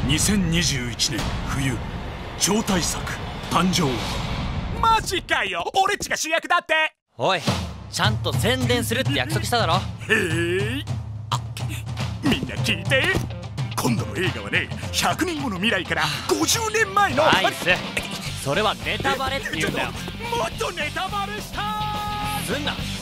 2021年冬超大作誕生。 マジかよ、俺っちが主役だって。 おい、ちゃんと宣伝するって約束しただろ。 へえ。あ、みんな聞いて。今度の映画はね、100年後の未来から50年前の。 ナイス。それはネタバレって言うんだよ。 もっとネタバレしたー。 すんな。